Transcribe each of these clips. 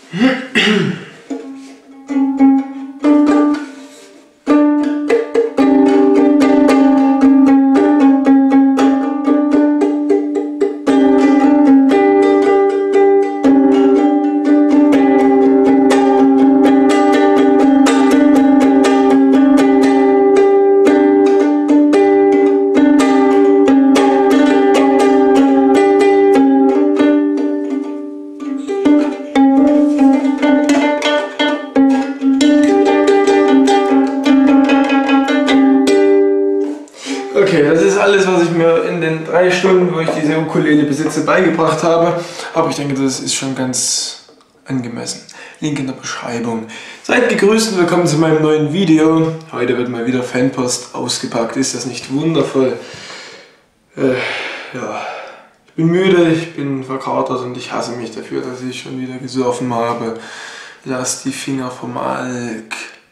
Okay, das ist alles, was ich mir in den 3 Stunden, wo ich diese Ukulele besitze, beigebracht habe. Aber ich denke, das ist schon ganz angemessen. Link in der Beschreibung. Seid gegrüßt und willkommen zu meinem neuen Video. Heute wird mal wieder Fanpost ausgepackt. Ist das nicht wundervoll? Ja, ich bin müde, ich bin verkatert und ich hasse mich dafür, dass ich schon wieder gesoffen habe. Lass die Finger vom Alk.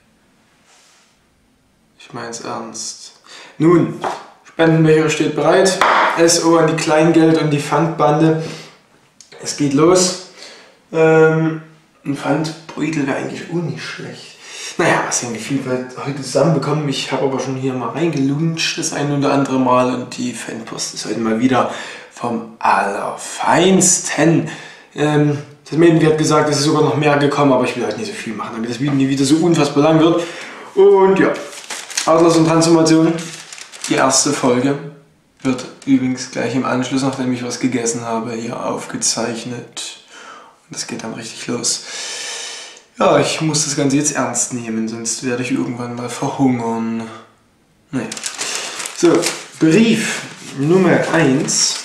Ich mein's ernst. Nun, Spendenbecher steht bereit. SO an die Kleingeld- und die Pfandbande. Es geht los. Ein Pfandbeutel wäre eigentlich auch nicht schlecht. Naja, was haben wir viel heute zusammenbekommen. Ich habe aber schon hier mal reingelunscht das ein oder andere Mal und die Fanpost ist heute mal wieder vom Allerfeinsten. Das Mädchen hat gesagt, es ist sogar noch mehr gekommen, aber ich will halt nicht so viel machen, damit das Video nie wieder so unfassbar lang wird. Und ja, Adlers und Transformation. Die erste Folge wird übrigens gleich im Anschluss, nachdem ich was gegessen habe, hier aufgezeichnet. Und das geht dann richtig los. Ja, ich muss das Ganze jetzt ernst nehmen, sonst werde ich irgendwann mal verhungern. Naja. So, Brief Nummer 1.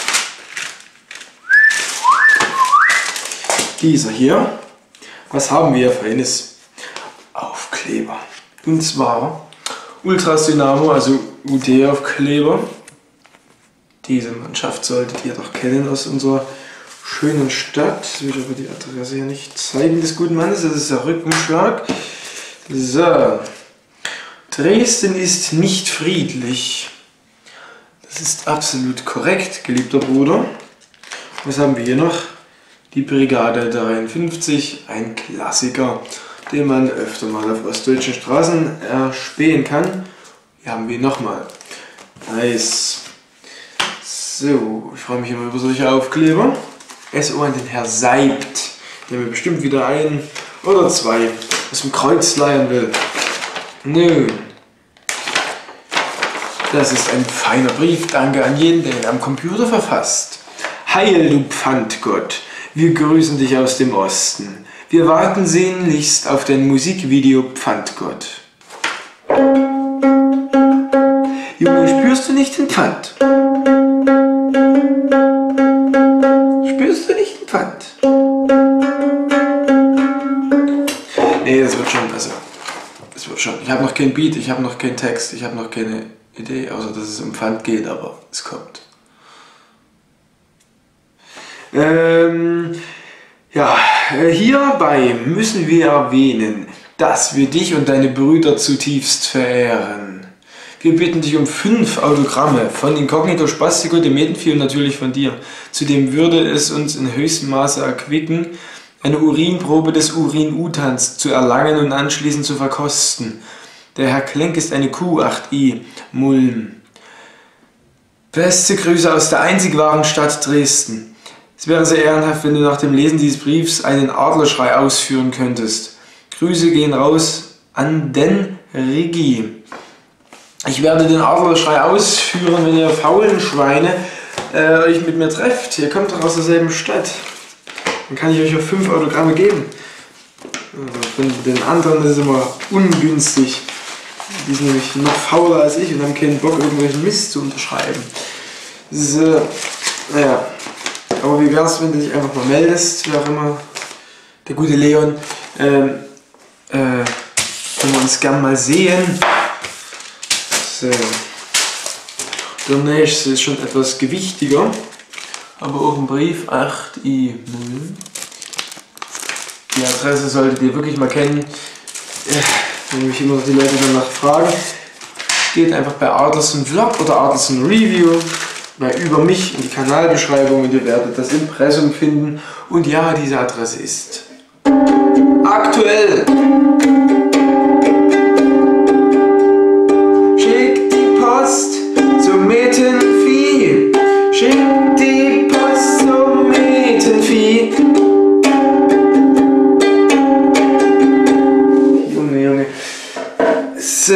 Dieser hier. Was haben wir für eines Aufkleber? Und zwar Ultras Dynamo, also UD-Aufkleber. Diese Mannschaft solltet ihr doch kennen aus unserer schönen Stadt. Ich will aber die Adresse hier nicht zeigen des guten Mannes, das ist der Rückenschlag. So. Dresden ist nicht friedlich. Das ist absolut korrekt, geliebter Bruder. Was haben wir hier noch? Die Brigade 53, ein Klassiker, den man öfter mal auf ostdeutschen Straßen erspähen kann. Hier haben wir ihn nochmal. Nice. So, ich freue mich immer über solche Aufkleber. SO an den Herr Seibt, der mir bestimmt wieder ein oder zwei aus dem Kreuz leihen will. Nun, das ist ein feiner Brief. Danke an jeden, der ihn am Computer verfasst. Heil, du Pfandgott, wir grüßen dich aus dem Osten. Wir warten sehnlichst auf dein Musikvideo Pfandgott. Junge, spürst du nicht den Pfand? Spürst du nicht den Pfand? Nee, das wird schon, also, das wird schon. Ich habe noch kein Beat, ich habe noch keinen Text, ich habe noch keine Idee, außer dass es um Pfand geht, aber es kommt. Ja, hierbei müssen wir erwähnen, dass wir dich und deine Brüder zutiefst verehren. Wir bitten dich um 5 Autogramme von Inkognito, Spastico, dem Medenvieh und natürlich von dir. Zudem würde es uns in höchstem Maße erquicken, eine Urinprobe des Urin-Utans zu erlangen und anschließend zu verkosten. Der Herr Klenk ist eine Kuh, 8i, Mulm. Beste Grüße aus der einzig wahren Stadt Dresden. Es wäre sehr ehrenhaft, wenn du nach dem Lesen dieses Briefs einen Adlerschrei ausführen könntest. Grüße gehen raus an den Rigi. Ich werde den Adlerschrei ausführen, wenn ihr faulen Schweine euch mit mir trefft. Ihr kommt doch aus derselben Stadt. Dann kann ich euch auch 5 Autogramme geben. Also von den anderen ist es immer ungünstig. Die sind nämlich noch fauler als ich und haben keinen Bock, irgendwelchen Mist zu unterschreiben. So, naja. Aber wie wär's, wenn du dich einfach mal meldest, wer auch immer, der gute Leon, können wir uns gern mal sehen. So. Der nächste ist schon etwas gewichtiger, aber auch ein Brief, 8i0. Die Adresse solltet ihr wirklich mal kennen, wenn mich immer noch die Leute danach fragen. Geht einfach bei Adlerson Vlog oder Adlerson Review über mich in die Kanalbeschreibung und ihr werdet das Impressum finden. Und ja, diese Adresse ist Aktuell. Schick die Post zum Metenvieh. Schick die Post zum Metenvieh. Junge, Junge. So.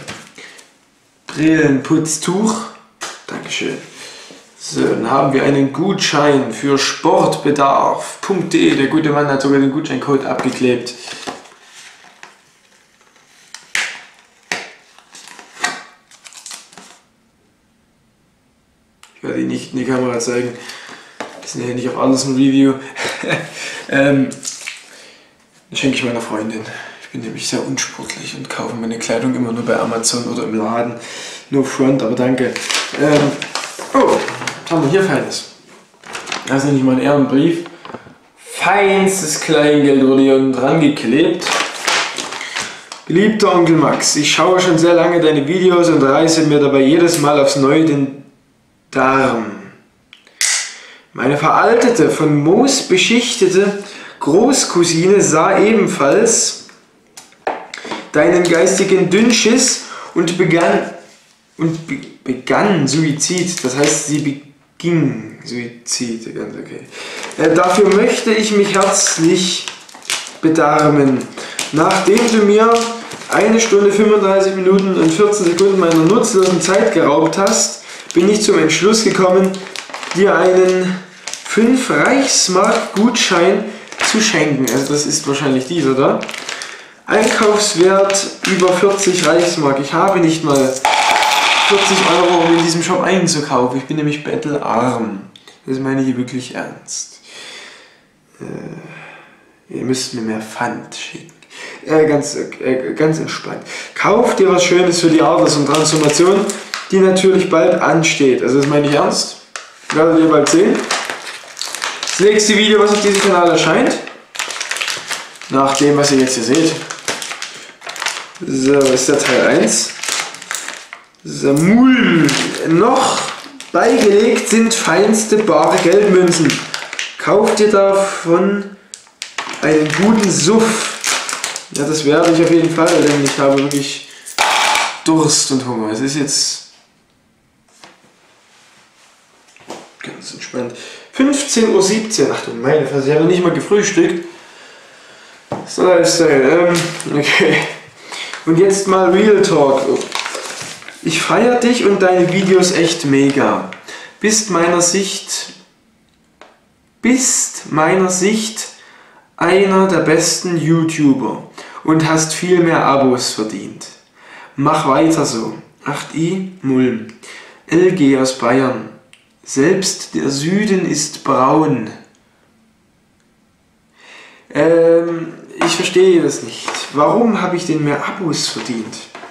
Brillenputztuch. Dankeschön. So, dann haben wir einen Gutschein für sportbedarf.de. Der gute Mann hat sogar den Gutscheincode abgeklebt. Ich werde ihn nicht in die Kamera zeigen. Wir sind ja nicht auf alles ein Review. Den schenke ich meiner Freundin. Ich bin nämlich sehr unsportlich und kaufe meine Kleidung immer nur bei Amazon oder im Laden. No front, aber danke. Oh, was haben wir hier Feines? Das ist nämlich mal ein Ehrenbrief. Feinstes Kleingeld wurde hier unten dran geklebt. Geliebter Onkel Max, ich schaue schon sehr lange deine Videos und reiße mir dabei jedes Mal aufs Neue den Darm. Meine veraltete, von Moos beschichtete Großcousine sah ebenfalls deinen geistigen Dünnschiss und begann Suizid. Das heißt, sie beging Suizid. Ganz okay. Dafür möchte ich mich herzlich bedarmen. Nachdem du mir 1 Stunde 35 Minuten und 14 Sekunden meiner nutzlosen Zeit geraubt hast, bin ich zum Entschluss gekommen, dir einen 5 Reichsmark Gutschein zu schenken. Also das ist wahrscheinlich dieser da. Einkaufswert über 40 Reichsmark. Ich habe nicht mal 40 Euro, um in diesem Shop einzukaufen. Ich bin nämlich bettelarm. Das meine ich wirklich ernst. Ihr müsst mir mehr Pfand schicken. Ganz entspannt. Kauf dir was Schönes für die Alters- und Transformation, die natürlich bald ansteht. Also das meine ich ernst. Werdet ihr bald sehen. Das nächste Video, was auf diesem Kanal erscheint, nach dem, was ihr jetzt hier seht. So, ist der Teil 1. So, Mulm. Noch beigelegt sind feinste bare Geldmünzen. Kauf dir davon einen guten Suff. Ja, das werde ich auf jeden Fall, denn ich habe wirklich Durst und Hunger. Es ist jetzt ganz entspannt. 15:17 Uhr. Ach du meine Fresse, ich habe nicht mal gefrühstückt. So Lifestyle. Okay. Und jetzt mal Real Talk. Ich feiere dich und deine Videos echt mega. Bist meiner Sicht einer der besten YouTuber und hast viel mehr Abos verdient. Mach weiter so. 8i Mulm. LG aus Bayern. Selbst der Süden ist braun. Ich verstehe das nicht. Warum habe ich denn mehr Abos verdient?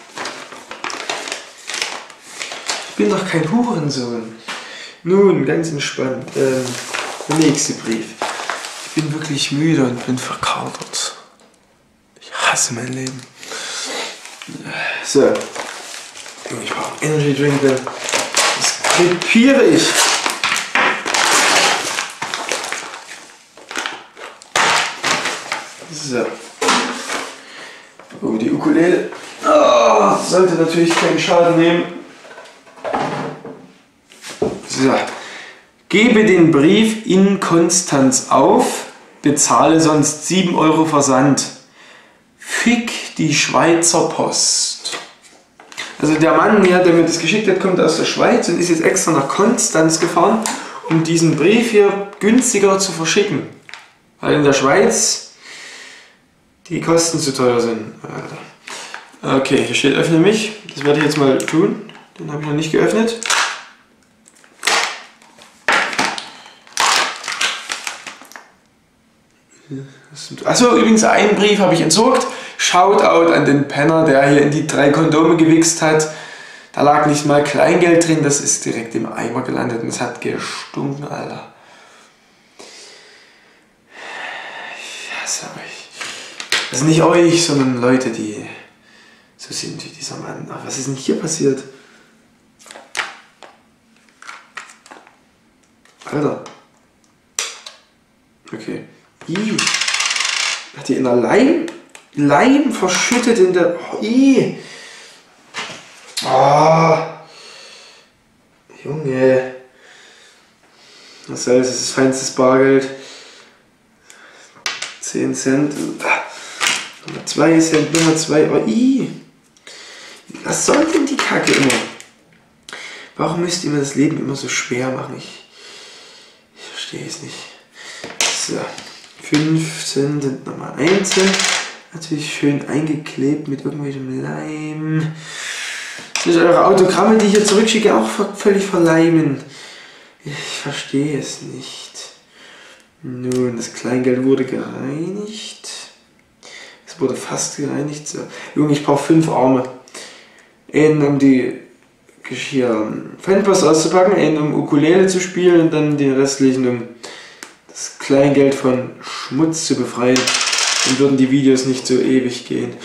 Ich bin doch kein Hurensohn. Nun, ganz entspannt. Der nächste Brief. Ich bin wirklich müde und bin verkatert. Ich hasse mein Leben. So. Ich brauche Energy Drink. Das krepiere ich. So. Oh, die Ukulele. Oh, sollte natürlich keinen Schaden nehmen. So. Gebe den Brief in Konstanz auf, bezahle sonst 7 Euro Versand. Fick die Schweizer Post. Also der Mann, der mir das geschickt hat, kommt aus der Schweiz und ist jetzt extra nach Konstanz gefahren, um diesen Brief hier günstiger zu verschicken. Weil in der Schweiz die Kosten zu teuer sind. Okay, hier steht öffne mich. Das werde ich jetzt mal tun. Den habe ich noch nicht geöffnet. Achso, übrigens einen Brief habe ich entsorgt. Shoutout an den Penner, der hier in die 3 Kondome gewichst hat. Da lag nicht mal Kleingeld drin, das ist direkt im Eimer gelandet und es hat gestunken, Alter. Ich hasse euch. Also nicht euch, sondern Leute, die so sind wie dieser Mann. Ach, was ist denn hier passiert? Alter. Okay. Hat die in der Leim verschüttet in der... Oh, oh. Junge. Das heißt, es ist feinstes Bargeld. 10 Cent. Nummer 2 Cent, Nummer 2. Oh, was soll denn die Kacke immer? Warum müsst ihr mir das Leben immer so schwer machen? Ich verstehe es nicht. So. 5 Cent sind nochmal 1 Cent. Natürlich schön eingeklebt mit irgendwelchem Leim. Sind eure Autogramme, die ich hier zurückschicke, auch völlig verleimen? Ich verstehe es nicht. Nun, das Kleingeld wurde gereinigt. Es wurde fast gereinigt. So. Junge, ich brauche 5 Arme. Einen, um die Fanpost auszupacken, einen, um Ukulele zu spielen und dann den restlichen, um das Kleingeld von Schmutz zu befreien. Dann würden die Videos nicht so ewig gehen.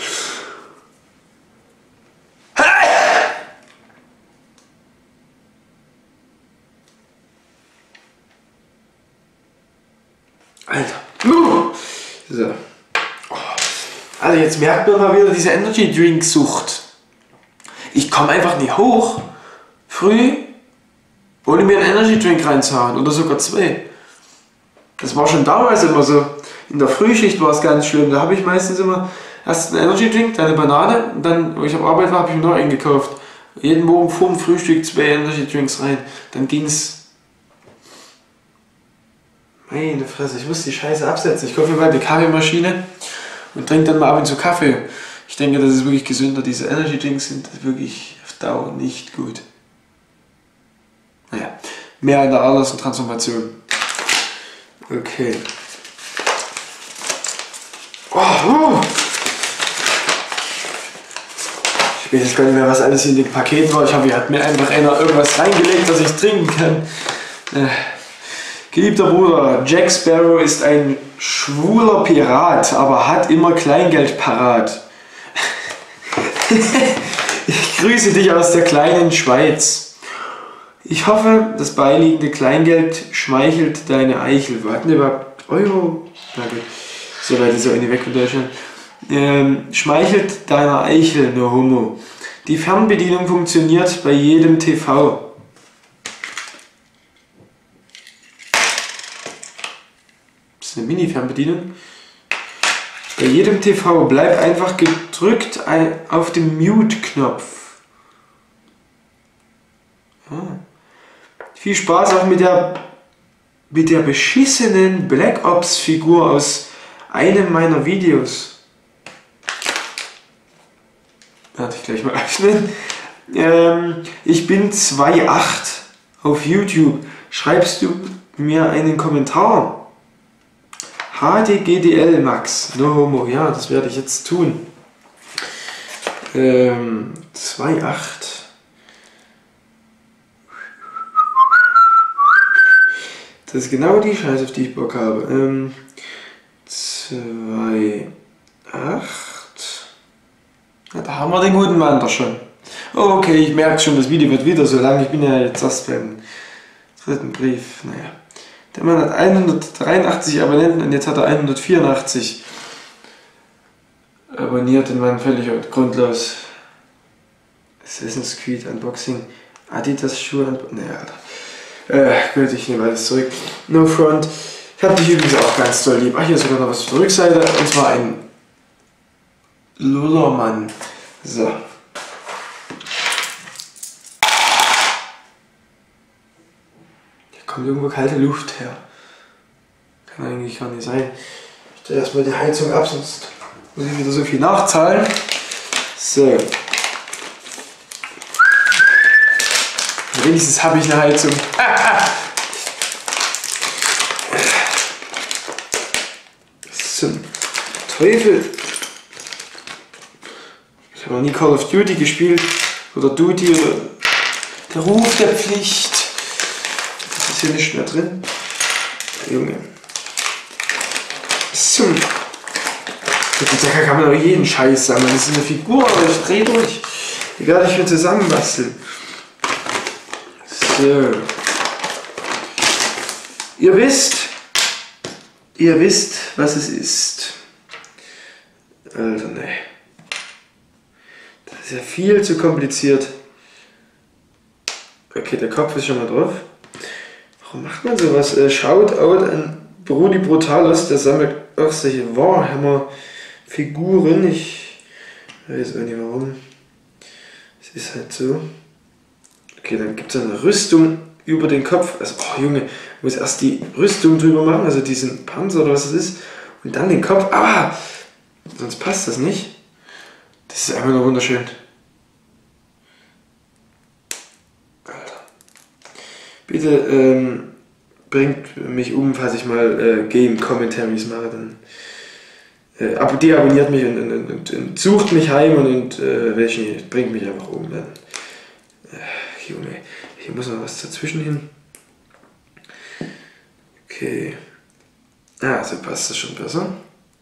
Alter. So. Also jetzt merkt man mal wieder diese Energy Drink Sucht. Ich komme einfach nicht hoch, früh, ohne mir einen Energy Drink reinzuhauen oder sogar 2. Das war schon damals immer so. In der Frühschicht war es ganz schlimm. Da habe ich meistens immer erst einen Energy Drink, dann eine Banane und dann, wo ich auf Arbeit war, habe ich mir noch einen gekauft. Jeden Morgen vor dem Frühstück 2 Energy Drinks rein. Dann ging es. Meine Fresse, ich muss die Scheiße absetzen. Ich kaufe mir bald eine Kaffeemaschine und trinke dann mal ab und zu Kaffee. Ich denke, das ist wirklich gesünder. Diese Energy Drinks sind wirklich auf Dauer nicht gut. Naja, mehr in der Alters- und Transformation. Okay. Ich weiß jetzt gar nicht mehr, was alles in den Paketen war. Ich hoffe, hier hat mir einfach einer irgendwas reingelegt, dass ich trinken kann. Geliebter Bruder, Jack Sparrow ist ein schwuler Pirat, aber hat immer Kleingeld parat. Ich grüße dich aus der kleinen Schweiz. Ich hoffe, das beiliegende Kleingeld schmeichelt deine Eichel. Wir hatten überhaupt Euro? Na gut, so weit ist auch nicht weg von Deutschland. Schmeichelt deiner Eichel, no homo. Die Fernbedienung funktioniert bei jedem TV. Eine Mini-Fernbedienung. Bei jedem TV bleib einfach gedrückt auf den Mute-Knopf. Viel Spaß auch mit der beschissenen Black Ops-Figur aus einem meiner Videos. Werde ich gleich mal öffnen. Ich bin 2,8 auf YouTube. Schreibst du mir einen Kommentar? HDGDL Max, no homo, ja, das werde ich jetzt tun. 2,8. Das ist genau die Scheiße, auf die ich Bock habe. 2,8. Ja, da haben wir den guten Mann doch schon. Oh, okay, ich merke schon, das Video wird wieder so lang. Ich bin ja jetzt erst beim 3. Brief. Naja. Der Mann hat 183 Abonnenten und jetzt hat er 184 abonniert und waren völlig grundlos. Assassin's Creed Unboxing, Adidas Schuhe Unboxing. Naja, gut, ich nehme alles zurück. No Front. Ich habe dich übrigens auch ganz doll lieb. Ach, hier ist sogar noch was zur Rückseite und zwar ein Lullermann. So. Kommt irgendwo kalte Luft her. Kann eigentlich gar nicht sein. Ich stelle erstmal die Heizung ab, sonst muss ich wieder so viel nachzahlen. So. Wenigstens habe ich eine Heizung. Was zum Teufel? Ich habe noch nie Call of Duty gespielt. Oder Duty oder der Ruf der Pflicht. Ist hier nicht mehr drin? Junge. So. Da kann man auch jeden Scheiß sagen. Das ist eine Figur, aber ich drehe durch. Die werde ich mir zusammenbasteln. So. Ihr wisst, was es ist. Alter, ne. Das ist ja viel zu kompliziert. Okay, der Kopf ist schon mal drauf. Warum macht man sowas? Shoutout an Brudi Brutalos, der sammelt auch solche Warhammer-Figuren. Ich weiß auch nicht warum. Es ist halt so. Okay, dann gibt es eine Rüstung über den Kopf. Also, oh Junge, ich muss erst die Rüstung drüber machen, also diesen Panzer oder was das ist. Und dann den Kopf. Ah! Sonst passt das nicht. Das ist einfach nur wunderschön. Alter. Bitte bringt mich um, falls ich mal Game Commentaries mache. Dann deabonniert mich und sucht mich heim und bringt mich einfach um. Dann, Junge, hier muss noch was dazwischen hin. Okay. Ah, so passt das schon besser.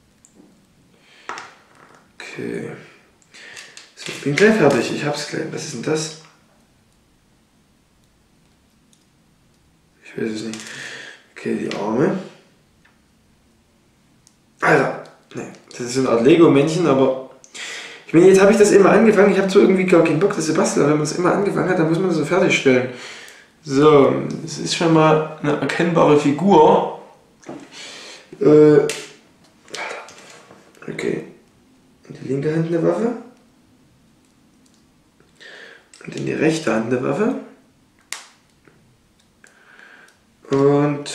Okay. So, ich bin gleich fertig. Ich hab's gleich. Was ist denn das? Ich weiß es nicht. Okay, die Arme. Alter. Ne, das ist so eine Art Lego-Männchen, aber ich meine, jetzt habe ich das immer angefangen. Ich habe zwar irgendwie gar keinen Bock, das zu basteln, aber wenn man es immer angefangen hat, dann muss man das so fertigstellen. So, das ist schon mal eine erkennbare Figur. Okay. In die linke Hand eine Waffe. Und in die rechte Hand eine Waffe. Und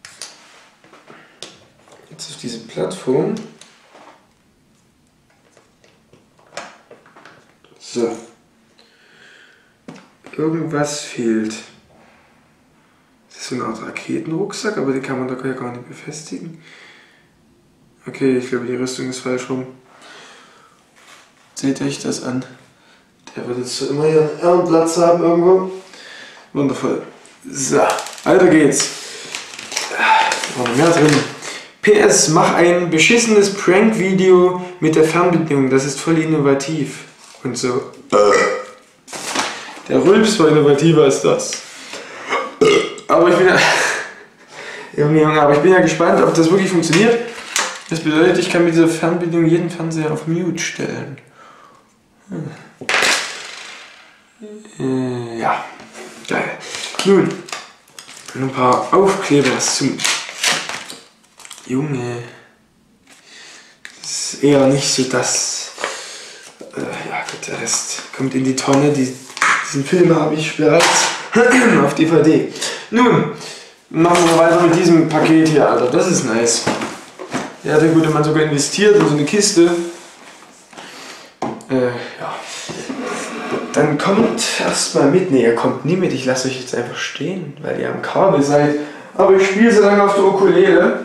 jetzt auf diese Plattform. So. Irgendwas fehlt. Das ist so eine Art Raketenrucksack, aber die kann man da ja gar nicht befestigen. Okay, ich glaube, die Rüstung ist falsch rum. Seht euch das an. Der wird jetzt so immer hier einen Ehrenplatz haben irgendwo. Wundervoll. So, weiter geht's. Da war noch mehr drin. PS, mach ein beschissenes Prank-Video mit der Fernbedienung. Das ist voll innovativ. Und so. Der Rülps war innovativer als das. Aber ich bin ja. Junge, aber ich bin ja gespannt, ob das wirklich funktioniert. Das bedeutet, ich kann mit dieser Fernbedienung jeden Fernseher auf Mute stellen. Ja, geil. Nun, ein paar Aufkleber zum. Junge. Das ist eher nicht so das. Ja, gut, der Rest kommt in die Tonne. Diesen Film habe ich bereits auf DVD. Nun, machen wir weiter mit diesem Paket hier, Alter. Das ist nice. Ja, der gute Mann sogar investiert in so eine Kiste. Ja. Dann kommt erstmal mit. Ne, ihr kommt nie mit. Ich lasse euch jetzt einfach stehen, weil ihr am Kabel seid. Aber ich spiele so lange auf der Ukulele.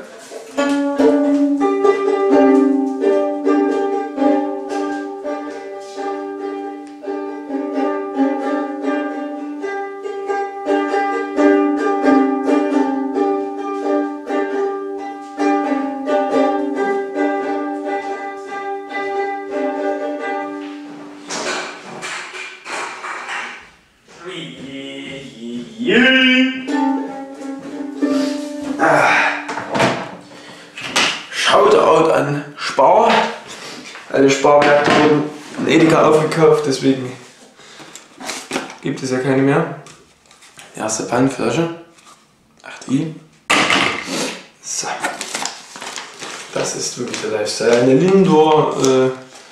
Shoutout an Spar. Alle Sparmärkte wurden von Edeka aufgekauft, deswegen gibt es ja keine mehr. Erste Pfandflasche. 8i. So. Das ist wirklich der Lifestyle. Eine Lindor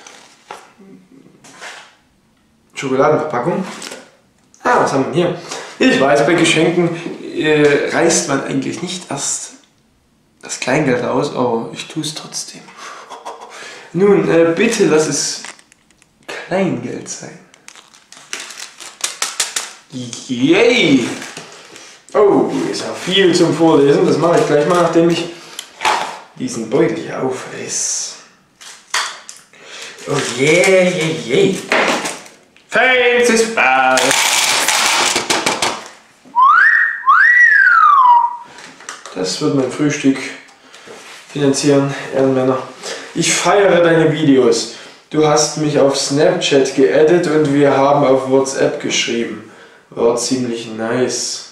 Schokoladenverpackung. Ah, was haben wir hier? Ich weiß, bei Geschenken reißt man eigentlich nicht erst das Kleingeld aus, aber ich tue es trotzdem. Nun, bitte lass es Kleingeld sein. Yay! Oh, ist ja viel zum Vorlesen. Das mache ich gleich mal, nachdem ich diesen Beutel hier aufriss. Oh yeah, yeah, yeah. Fancy Spaß! Das wird mein Frühstück finanzieren, Ehrenmänner. Ich feiere deine Videos. Du hast mich auf Snapchat geaddet und wir haben auf WhatsApp geschrieben. War ziemlich nice.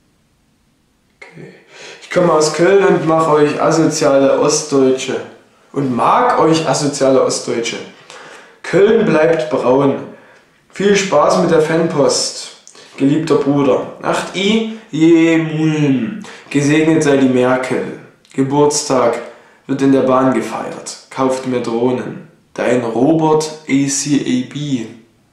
Okay. Ich komme aus Köln und mache euch asoziale Ostdeutsche. und mag euch asoziale Ostdeutsche. Köln bleibt braun. Viel Spaß mit der Fanpost, geliebter Bruder. 8i, je Mulm. Gesegnet sei die Merkel. Geburtstag wird in der Bahn gefeiert. Kauft mir Drohnen. Dein Robert ACAB.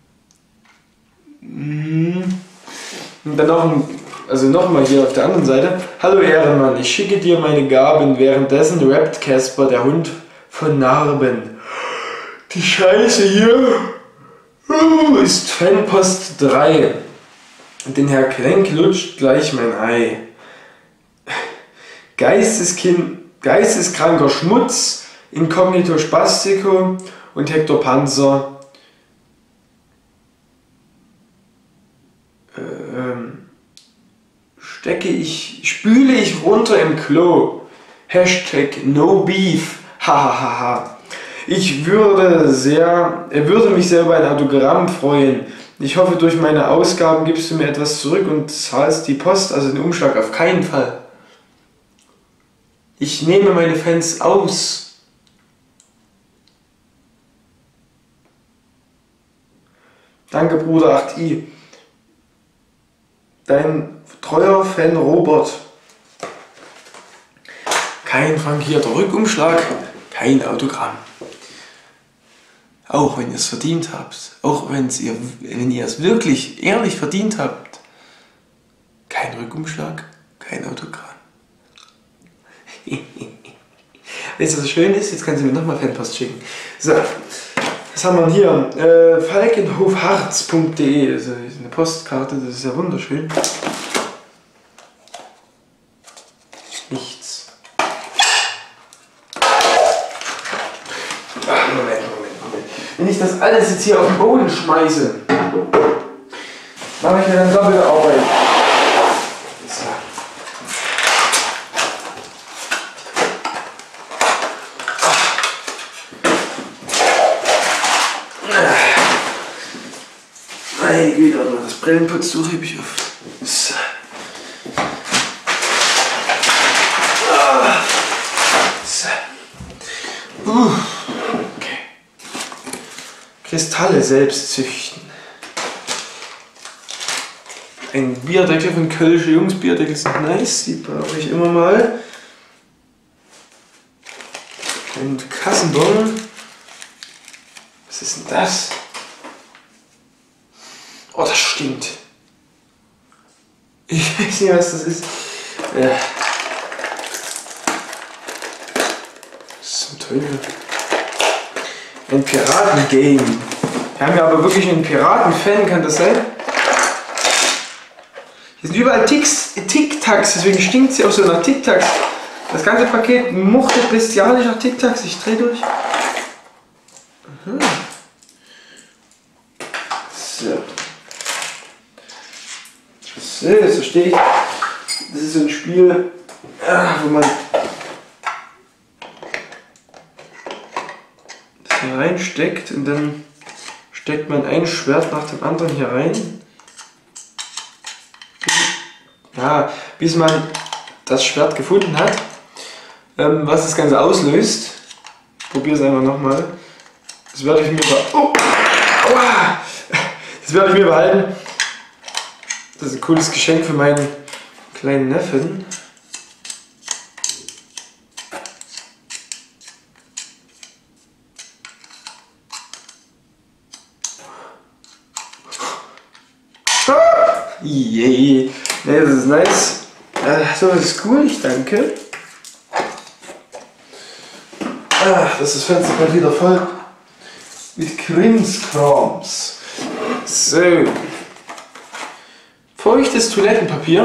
Und dann nochmal hier auf der anderen Seite. Hallo Ehrenmann, ich schicke dir meine Gaben. Währenddessen rappt Casper, der Hund von Narben. Die Scheiße hier ist Fanpost 3. Den Herr Krenk lutscht gleich mein Ei. Geisteskranker Schmutz, Inkognito Spastico und Hector Panzer. Spüle ich runter im Klo. Hashtag No Beef. Hahaha. Er würde mich sehr über ein Autogramm freuen. Ich hoffe, durch meine Ausgaben gibst du mir etwas zurück und zahlst die Post, also den Umschlag, auf keinen Fall. Ich nehme meine Fans aus. Danke, Bruder 8i. Dein treuer Fan Robert. Kein frankierter Rückumschlag, kein Autogramm. Auch wenn ihr es verdient habt, auch wenn ihr es wirklich ehrlich verdient habt, kein Rückumschlag, kein Autogramm. Weißt du, was schön ist? Jetzt kannst du mir nochmal Fanpost schicken. So, was haben wir hier? falkenhofharz.de, also eine Postkarte, das ist ja wunderschön. Nichts. Moment. Wenn ich das alles jetzt hier auf den Boden schmeiße, mache ich mir dann doppelte Arbeit. So. Meine Güte, das Brillenputztuch hebe ich auf. So. Okay. Kristalle selbst züchten. Ein Bierdeckel von Kölsche Jungs. Bierdeckel sind nice, die brauche ich immer mal. Ein Kassenbon. Was ist denn das? Oh, das stinkt. Ich weiß nicht, was das ist. Was zum Teufel? Ein Piratengame. Wir haben ja aber wirklich einen Piraten-Fan, kann das sein? Hier sind überall Tic-Tacs, deswegen stinkt sie auch so nach Tic-Tacs. Das ganze Paket muchtet bestialisch nach Tic-Tacs. Ich drehe durch. So. So stehe ich. Das ist so ein Spiel, wo man das hier reinsteckt und dann steckt man ein Schwert nach dem anderen hier rein. Ja, bis man das Schwert gefunden hat. Was das Ganze auslöst. Ich probiere es einfach nochmal. Das werde ich mir behalten. Das ist ein cooles Geschenk für meinen kleinen Neffen. Yay! Ne, das ist nice. So, das ist cool, ich danke. Das ist Fenster gerade wieder voll mit Krimskrams. So. Feuchtes Toilettenpapier.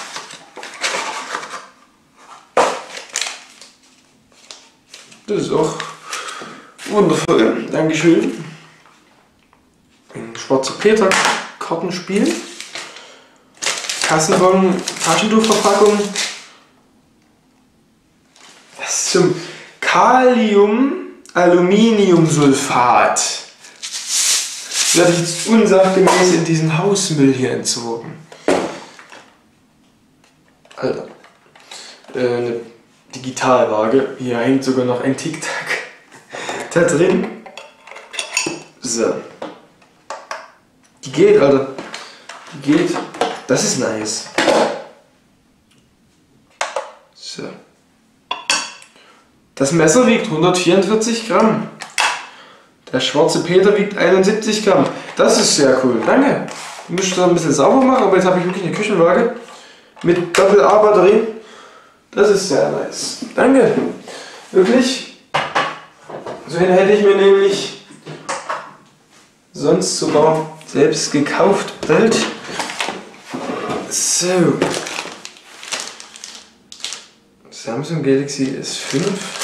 Das ist auch wundervoll. Dankeschön. Ein schwarzer Peter Kartenspiel. Kassenbon, Taschentuchverpackung. Das ist zum Kalium-Aluminiumsulfat. Das werde ich jetzt unsachgemäß in diesen Hausmüll hier entsorgen. Alter. Eine Digitalwaage. Hier hängt sogar noch ein Tic-Tac. da drin. So. Die geht, Alter. Die geht. Das ist nice. So. Das Messer wiegt 144 Gramm. Der schwarze Peter wiegt 71 Gramm. Das ist sehr cool. Danke. Ich muss da ein bisschen sauber machen, aber jetzt habe ich wirklich eine Küchenwaage mit Doppel-A-Batterie. Das ist sehr nice. Danke. Wirklich. So einen hätte ich mir nämlich sonst sogar selbst gekauft. So. Samsung Galaxy S5.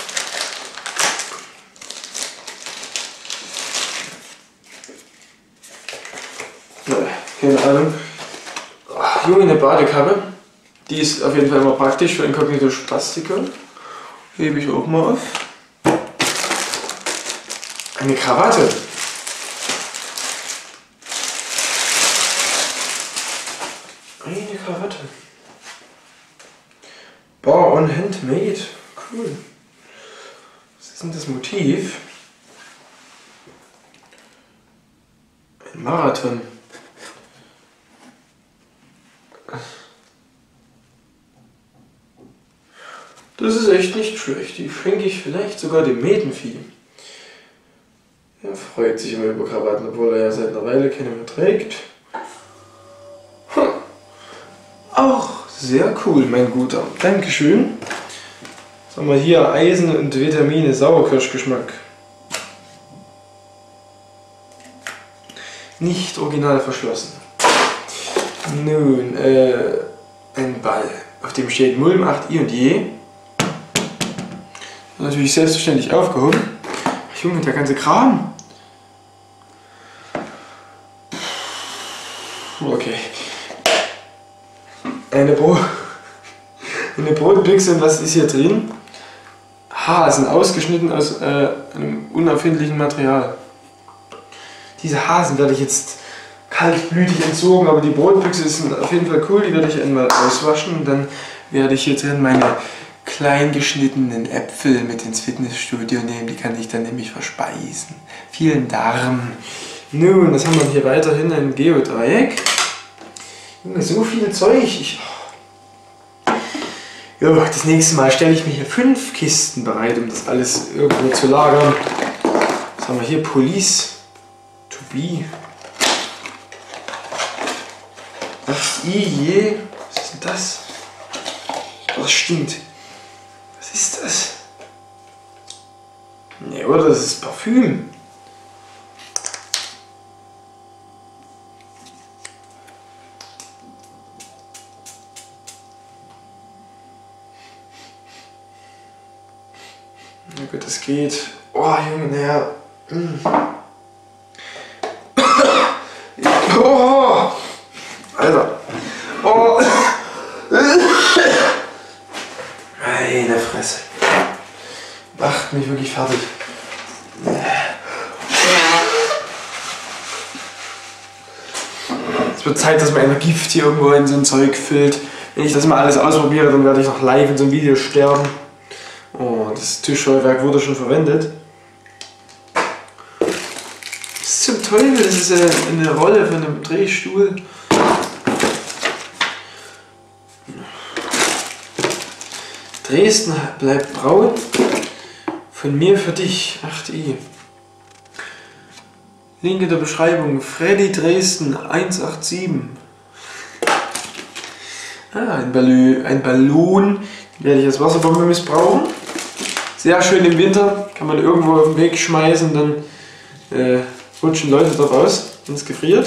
Keine Ahnung. Junge, eine Badekappe. Die ist auf jeden Fall immer praktisch für Inkognito Spastiker. Hebe ich auch mal auf. Eine Krawatte. Eine Krawatte. Bar on Handmade. Cool. Was ist denn das Motiv? Ein Marathon. Das ist echt nicht schlecht. Die schenke ich vielleicht sogar dem Medenvieh. Er freut sich immer über Krawatten, obwohl er ja seit einer Weile keine mehr trägt. Auch sehr cool, mein Guter. Dankeschön. Was haben wir hier? Eisen und Vitamine, Sauerkirschgeschmack. Nicht original verschlossen. Nun, ein Ball, auf dem steht Mulm 8i und je. Natürlich selbstverständlich aufgehoben. Ach Junge, der ganze Kram. Okay. Eine Brotbüchse, und was ist hier drin? Hasen, ausgeschnitten aus einem unerfindlichen Material. Diese Hasen werde ich jetzt kaltblütig entsorgen, aber die Brotbüchse ist auf jeden Fall cool. Die werde ich einmal auswaschen und dann werde ich hier drin meine klein geschnittenen Äpfel mit ins Fitnessstudio nehmen. Die kann ich dann nämlich verspeisen. Vielen Dank. Nun, was haben wir hier weiterhin? Ein Geodreieck. So viel Zeug. Ja, das nächste Mal stelle ich mir hier 5 Kisten bereit, um das alles irgendwo zu lagern. Was haben wir hier? Police to be. Was je? Was ist denn das? Das stinkt. Was ist das? Ne, oder? Das ist Parfüm. Na gut, das geht. Oh, Junge, naja. Oh, Alter. Oh. Meine Fresse. Macht mich wirklich fertig. Es wird Zeit, dass man ein Gift hier irgendwo in so ein Zeug füllt. Wenn ich das mal alles ausprobiere, dann werde ich noch live in so einem Video sterben. Oh, das Tischscheuwerk wurde schon verwendet. Was zum Teufel? Das ist eine Rolle von einem Drehstuhl. Dresden bleibt braun. Von mir für dich. 8i. Link in der Beschreibung. Freddy Dresden 187. Ah, ein Ballon. Den werde ich als Wasserbombe missbrauchen. Sehr schön im Winter. Kann man irgendwo auf den Weg schmeißen. Dann rutschen Leute drauf aus, wenn es gefriert.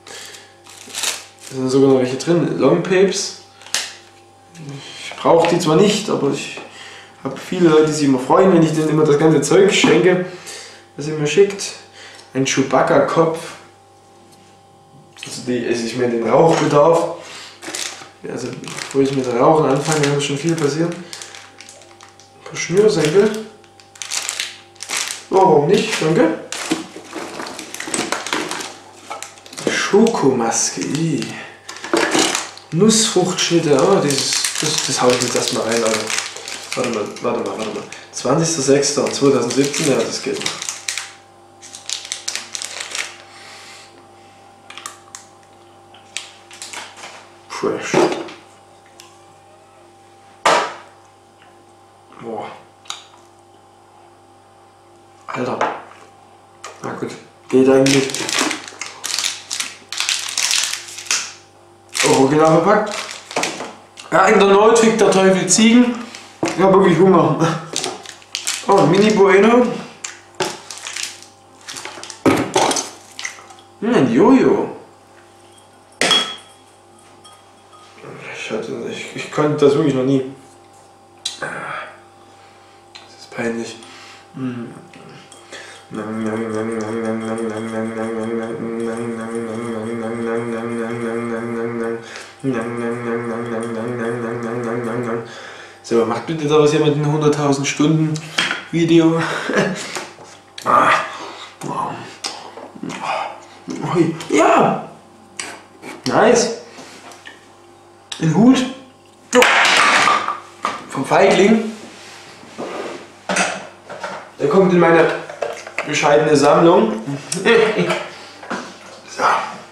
Da sind sogar noch welche drin. Longpapes. Ich brauche die zwar nicht, aber ich habe viele Leute, die sich immer freuen, wenn ich denen immer das ganze Zeug schenke, was ihr mir schickt. Ein Chewbacca-Kopf. Also ich meine den Rauchbedarf. Also bevor ich mit Rauchen anfange, muss schon viel passieren. Ein paar Schnürsenkel. Oh, warum nicht? Danke. Schokomaske. Nussfruchtschnitte. Oh, das haue ich jetzt erstmal rein. Also. Warte mal. 20.06.2017, ja, das geht noch. Trash. Boah. Alter. Na gut, geht eigentlich. Original verpackt. Ja, in der Not fickt der Teufel Ziegen. Ich habe wirklich Hunger. Oh, Mini Bueno. Ein Jojo. Ich konnte das wirklich noch nie. Das ist peinlich. So, macht bitte daraus jemand ein 100.000 Stunden Video. Ja! Nice! Ein Hut vom Feigling. Der kommt in meine bescheidene Sammlung. So.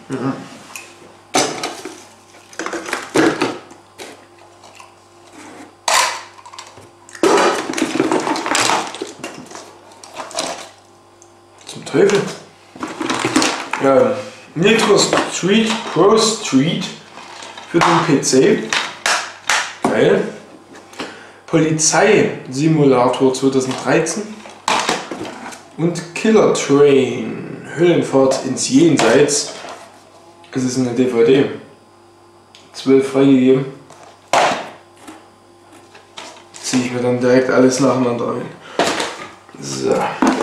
Zum Teufel. Ja, Nitro Street Pro Street für den PC. Geil. Polizeisimulator 2013. Und Killer Train, Höllenfahrt ins Jenseits. Es ist eine DVD. 12 freigegeben. Ziehe ich mir dann direkt alles nacheinander rein. So.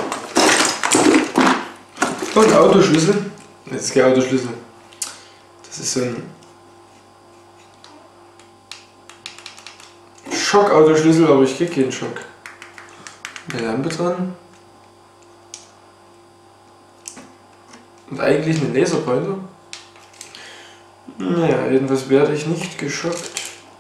Und Autoschlüssel. Das ist kein Autoschlüssel. Das ist so ein Schock-Autoschlüssel, aber ich kriege keinen Schock. Eine Lampe dran. Und eigentlich ein Laserpointer. Naja, jedenfalls werde ich nicht geschockt.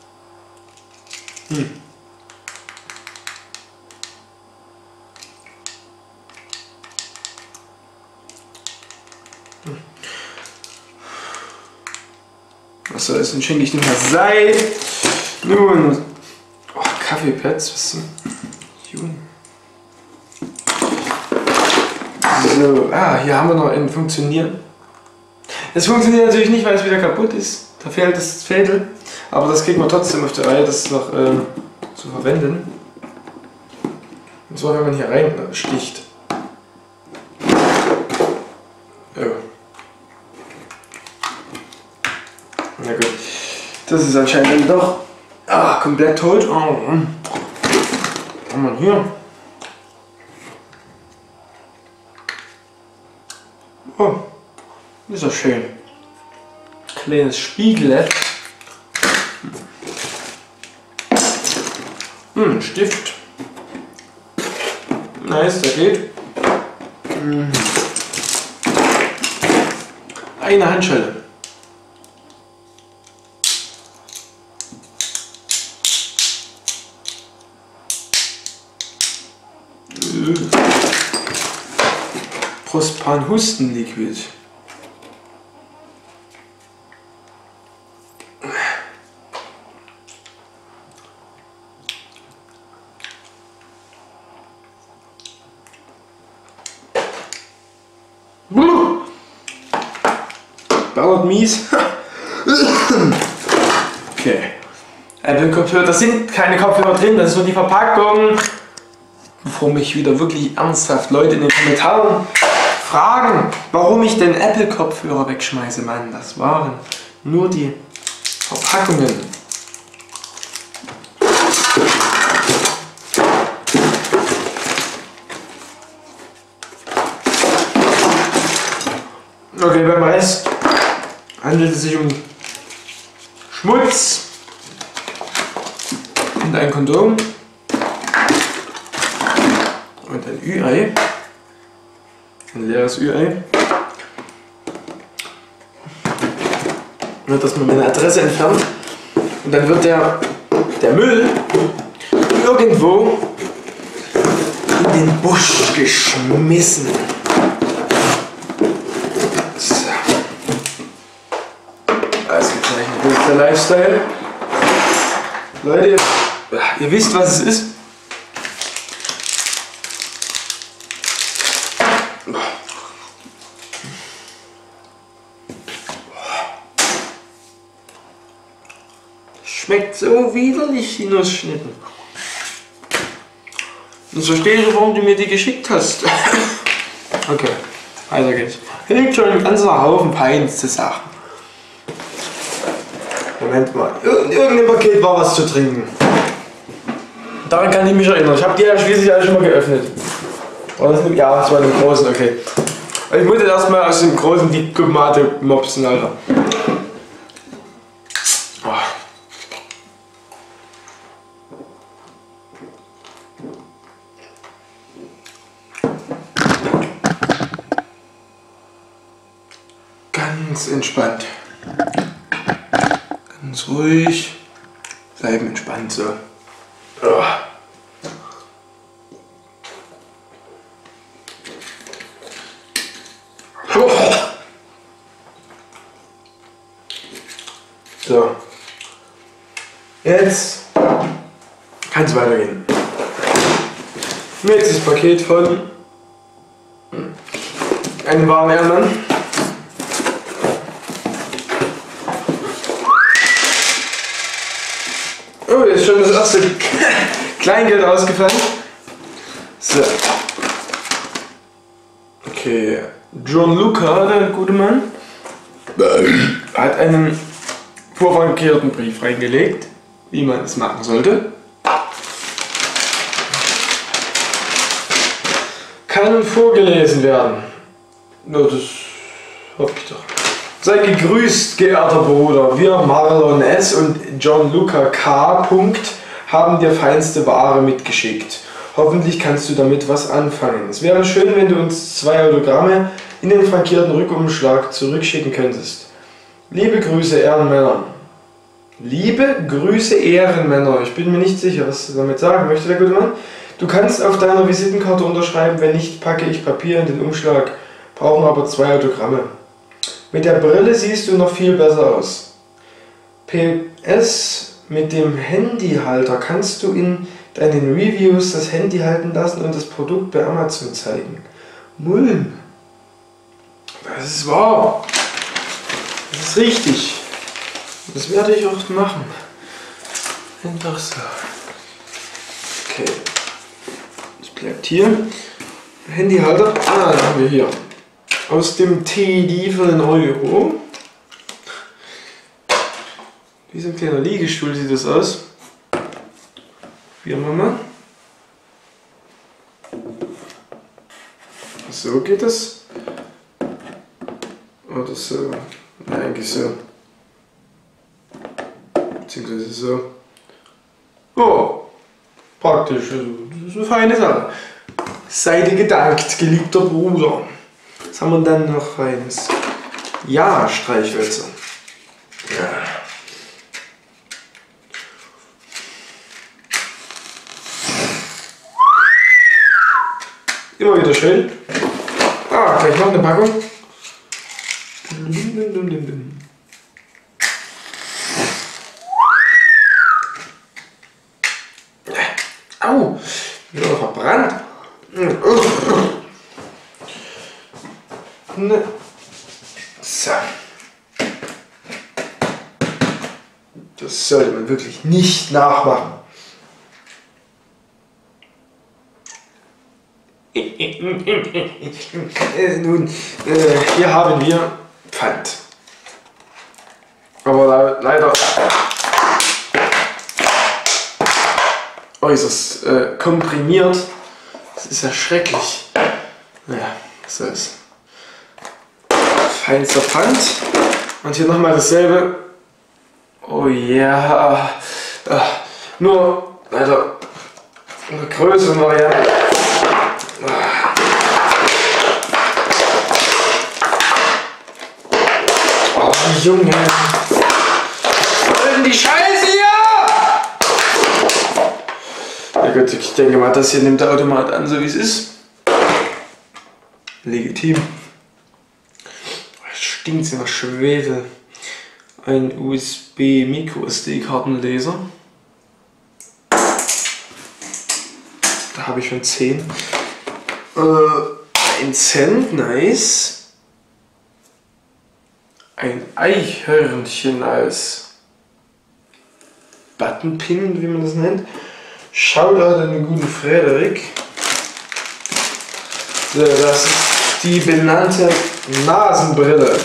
Was soll das denn? Schenke ich dem mal Seil. Nun, oh, Kaffeepads, was zum Juni. So, hier haben wir noch einen funktionieren. Es funktioniert natürlich nicht, weil es wieder kaputt ist. Da fehlt das Fädel. Aber das kriegen wir trotzdem auf der Reihe, das noch zu verwenden. Und zwar, wenn man hier rein sticht. Ja. Na gut. Das ist anscheinend doch komplett tot. Was haben wir hier? Oh, ist doch schön. Kleines Spiegel. Ein Stift. Nice, der geht. Eine Handschelle. Prospan Hustenliquid. Ballert mies. Okay. Apple-Kopfhörer, da sind keine Kopfhörer drin, das ist nur die Verpackung. Bevor mich wieder wirklich ernsthaft Leute in den Kommentaren fragen, warum ich den Apple-Kopfhörer wegschmeiße, Mann, das waren nur die Verpackungen. Okay, beim Rest handelt es sich um Schmutz und ein Kondom und ein Ü-Ei, ein leeres Ü-Ei. Wird das mit meiner Adresse entfernt und dann wird der Müll irgendwo in den Busch geschmissen. Ausgezeichnet. Lifestyle. Leute, ihr wisst, was es ist. Schmeckt so widerlich, die Nussschnitten. Und so verstehe ich, warum du mir die geschickt hast. Okay, weiter geht's. Hier liegt schon ein ganzer Haufen peinste Sachen. Moment mal, in irgendeinem Paket war was zu trinken. Daran kann ich mich erinnern. Ich habe die ja schließlich alle schon mal geöffnet. Ja, das war in dem großen, okay. Ich muss jetzt erstmal aus dem großen die Tomate mopsen, Alter. Oh. Ganz entspannt. Ganz ruhig. Bleiben entspannt so. Oh. So. Jetzt kann es weitergehen. Jetzt das Paket von einem Warenhändler. Oh, jetzt ist schon das erste Kleingeld ausgefallen. So. Okay. John Luca, der gute Mann, hat einen vorfrankierten Brief reingelegt, wie man es machen sollte. Kann nun vorgelesen werden. Ja, das hoffe ich doch. Sei gegrüßt, geehrter Bruder. Wir, Marlon S. und John Luca K. haben dir feinste Ware mitgeschickt. Hoffentlich kannst du damit was anfangen. Es wäre schön, wenn du uns 2 Autogramme in den frankierten Rückumschlag zurückschicken könntest. Liebe Grüße, Ehrenmänner. Liebe Grüße, Ehrenmänner. Ich bin mir nicht sicher, was du damit sagen möchte, der gute Mann. Du kannst auf deiner Visitenkarte unterschreiben. Wenn nicht, packe ich Papier in den Umschlag. Brauchen aber 2 Autogramme. Mit der Brille siehst du noch viel besser aus. PS, mit dem Handyhalter kannst du in deinen Reviews das Handy halten lassen und das Produkt bei Amazon zeigen. Mulm. Das ist wahr. Das ist richtig. Das werde ich auch machen. Einfach so. Okay. Das bleibt hier. Handyhalter. Ah, da haben wir hier. Aus dem Teddy für den Euro. Wie so ein kleiner Liegestuhl sieht das aus. Probieren wir mal. So geht das. Oder so. Nein, eigentlich so. Beziehungsweise so. Oh, praktisch. Das ist eine feine Sache. Sei dir gedankt, geliebter Bruder. Was haben wir dann noch feines? Ja, Streichhölzer. Ja. Immer wieder schön. Ah, gleich noch eine Packung. Au, wieder verbrannt. So. Das sollte man wirklich nicht nachmachen. Nun, hier haben wir Pfand. Aber leider äußerst komprimiert. Das ist ja schrecklich. Ja, so ist. Feinster Pfand. Und hier nochmal dasselbe. Oh ja. Nur leider eine größere Variante. Oh Junge. Was soll denn die Scheiße hier? Ja gut, ich denke mal, das hier nimmt der Automat an, so wie es ist. Legitim. Stinkt sie nach Schwefel. ein USB Micro SD-Kartenleser. Da habe ich schon 10. 1 Cent, nice. Ein Eichhörnchen als Buttonpin, wie man das nennt. Shoutout an den guten Frederik. So, das ist die benannte Nasenbrille.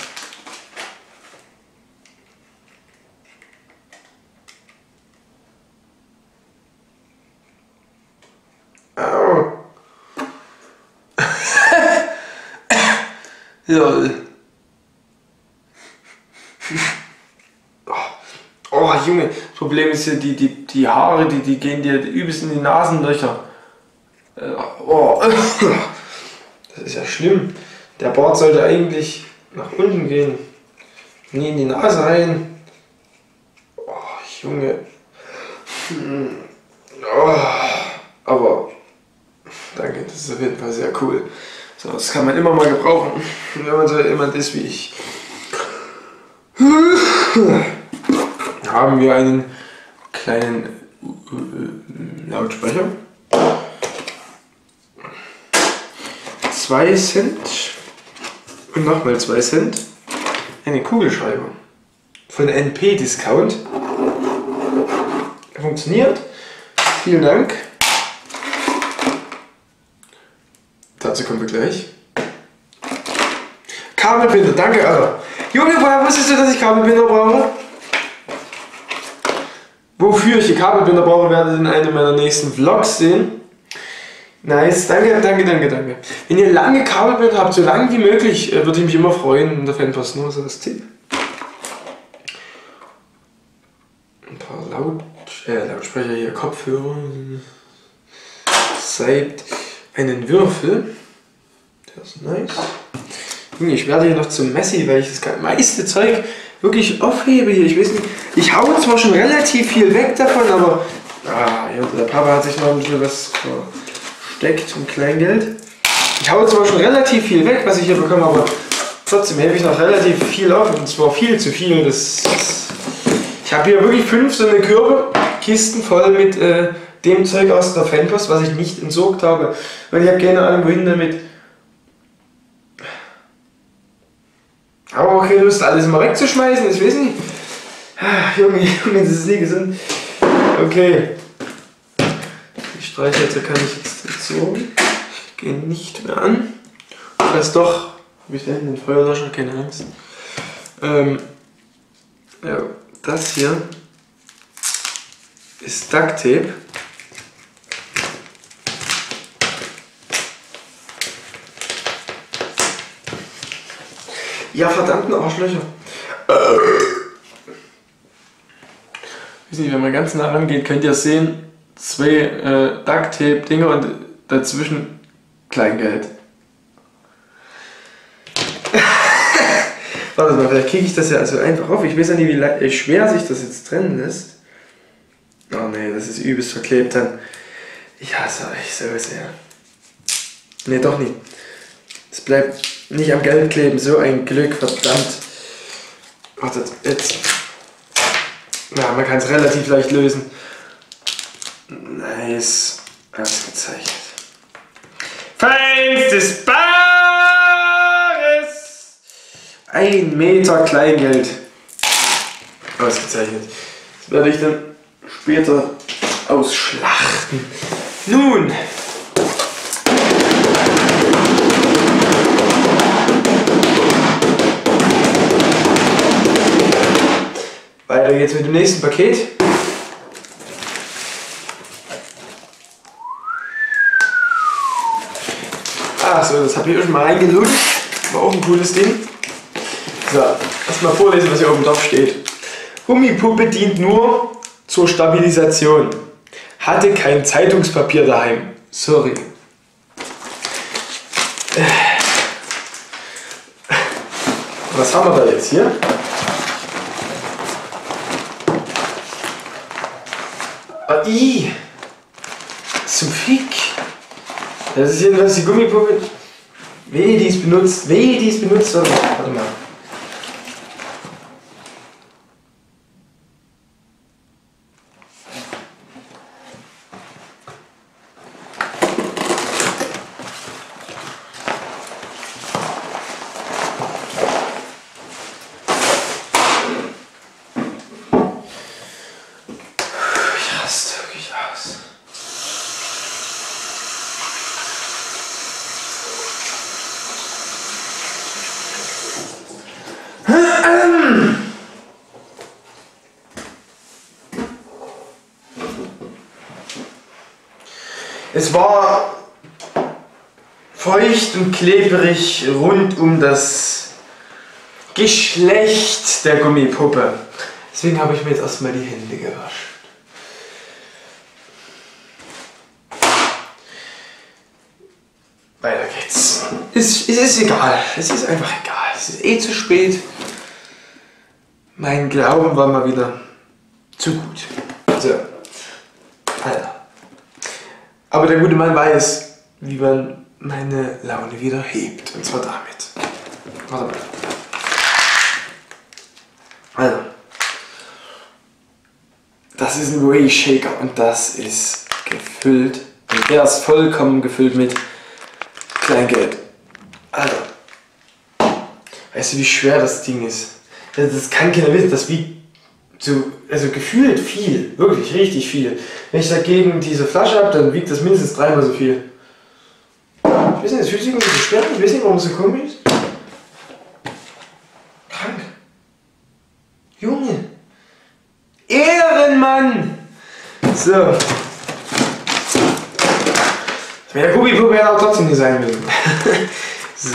Au. Lol. Oh Junge, das Problem ist hier, die Haare, die gehen dir übelst in die Nasenlöcher. Oh. Das ist ja schlimm. Der Bart sollte eigentlich nach unten gehen. Nie in die Nase rein. Oh, Junge. Oh, aber danke, das ist auf jeden Fall sehr cool. So, das kann man immer mal gebrauchen, wenn man so jemand ist wie ich. Haben wir einen kleinen Lautsprecher. 2 Cent und nochmal 2 Cent. Eine Kugelschreiber von NP Discount. Funktioniert. Vielen Dank. Dazu kommen wir gleich. Kabelbinder, danke Alter. Junge, woher wusstest du, dass ich Kabelbinder brauche? Wofür ich die Kabelbinder brauche, werdet ihr in einem meiner nächsten Vlogs sehen. Nice, danke. Wenn ihr lange Kabelbinder habt, so lang wie möglich, würde ich mich immer freuen. In der Fanpost nur so das Tipp. Ein paar Lautsprecher hier, Kopfhörer. Seit einen Würfel. Der ist nice. Ich werde hier noch zum Messi, weil ich das meiste Zeug wirklich aufhebe hier. Ich weiß nicht, ich haue zwar schon relativ viel weg davon, aber ja, der Papa hat sich noch ein bisschen was versteckt zum Kleingeld. Ich haue zwar schon relativ viel weg, was ich hier bekomme, aber trotzdem hebe ich noch relativ viel auf und zwar viel zu viel. Ich habe hier wirklich 5 so eine Kürbekisten voll mit dem Zeug aus der Fanpost, was ich nicht entsorgt habe, weil ich habe keine Ahnung wohin damit. Aber okay, Lust alles mal wegzuschmeißen, ich weiß nicht. Junge, das ist nie gesund. Okay. Die Streichhölzer kann ich jetzt entsorgen. Gehen nicht mehr an. Falls doch, habe ich da hinten den Feuerlöscher, keine Angst. Ja, das hier ist Duct Tape. Ja, verdammten Arschlöcher. Wenn man ganz nah rangeht, könnt ihr sehen, 2 Duct Tape Dinger und dazwischen Kleingeld. Warte mal, vielleicht kriege ich das ja also einfach auf. Ich weiß ja nicht, wie schwer sich das jetzt trennen lässt. Oh ne, das ist übelst verklebt dann. Ich hasse euch so sehr. Ne, doch nicht. Es bleibt nicht am Geld kleben, so ein Glück, verdammt. Wartet, jetzt. Ja, man kann es relativ leicht lösen. Nice. Ausgezeichnet. Feinstes Bares! 1 Meter Kleingeld. Ausgezeichnet. Das werde ich dann später ausschlachten. Nun. Weiter geht's mit dem nächsten Paket. Ach so, das habe ich schon mal reingelutscht. War auch ein cooles Ding. So, erstmal vorlesen, was hier oben drauf steht. Gummipuppe dient nur zur Stabilisation. Hatte kein Zeitungspapier daheim. Sorry. Was haben wir da jetzt hier? Zum Fick. Das ist jedenfalls die Gummipuppe. Wehe, die ist benutzt. Warte mal. Es war feucht und klebrig rund um das Geschlecht der Gummipuppe. Deswegen habe ich mir jetzt erstmal die Hände gewaschen. Weiter geht's. Es ist egal. Es ist einfach egal. Es ist eh zu spät. Mein Glauben war mal wieder zu gut. So. Alter. Aber der gute Mann weiß, wie man meine Laune wieder hebt. Und zwar damit. Warte mal. Also. Das ist ein Whey Shaker und das ist gefüllt. Und der ist vollkommen gefüllt mit Kleingeld. Alter. Weißt du, wie schwer das Ding ist? Das kann keiner wissen, das wiegt so, also gefühlt viel, wirklich richtig viel. Wenn ich dagegen diese Flasche habe, dann wiegt das mindestens 3-mal so viel. Ich weiß nicht, das fühlt sich irgendwie so schwer an, ich weiß nicht, warum es so komisch ist. Krank. Junge. Ehrenmann! So. Der Gummipuppe hätte auch trotzdem nicht sein müssen. So.